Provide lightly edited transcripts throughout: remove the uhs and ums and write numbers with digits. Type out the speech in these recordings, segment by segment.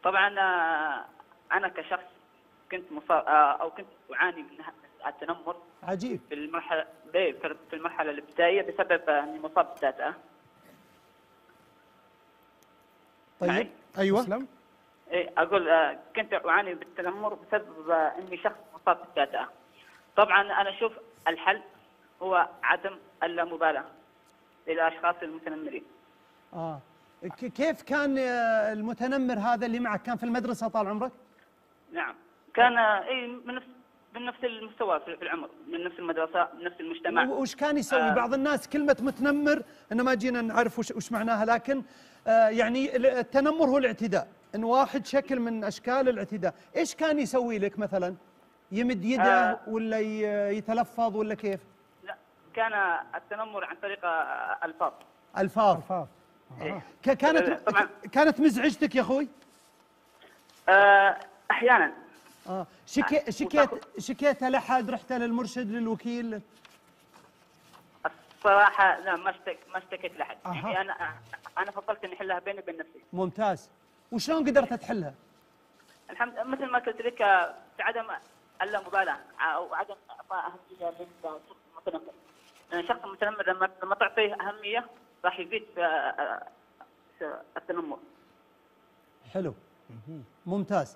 طبعا انا كشخص كنت مصاب او كنت اعاني من التنمر عجيب. في المرحله في المرحله الابتدائيه بسبب اني مصاب بالذات. طيب ايوه. اسلم. إيه اقول كنت اعاني بالتنمر بسبب اني شخص مصاب بالذات. طبعا انا اشوف الحل هو عدم اللامبالاه للاشخاص المتنمرين. كيف كان المتنمر هذا اللي معك كان في المدرسة طال عمرك؟ نعم كان من نفس المستوى في العمر، من نفس المدرسه، من نفس المجتمع. وش كان يسوي؟ بعض الناس كلمة متنمر إن ما جينا نعرف وش معناها، لكن يعني التنمر هو الاعتداء، إن واحد شكل من أشكال الاعتداء. إيش كان يسوي لك مثلا؟ يمد يده ولا يتلفظ ولا كيف؟ لا كان التنمر عن طريق الفاظ. ألفاظ. إيه. طبعا كانت مزعجتك يا أخوي؟ أحيانا. شكيت لأحد؟ رحت للمرشد للوكيل؟ الصراحة لا، ما اشتكيت لأحد. يعني أنا فضلت إني أحلها بيني وبين نفسي. ممتاز. وشلون قدرت تحلها؟ الحمد لله، مثل ما قلت لك، في عدم اللامبالاة أو عدم إعطاء أهمية للشخص المتنمر. يعني الشخص المتنمر لما تعطيه أهمية راح يزيد في التنمر. حلو. ممتاز.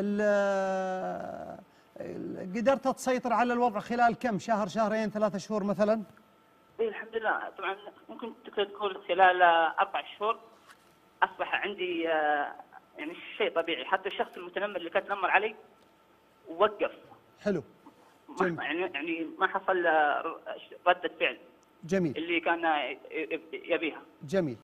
قدرت تسيطر على الوضع خلال كم شهر، شهرين، 3 شهور مثلا؟ إيه الحمد لله. طبعا ممكن تقول خلال 4 شهور أصبح عندي يعني شيء طبيعي. حتى الشخص المتنمر اللي كان يتنمر علي وقف. حلو. جميل. يعني ما حصل ردة فعل جميل اللي كان يبيها. جميل.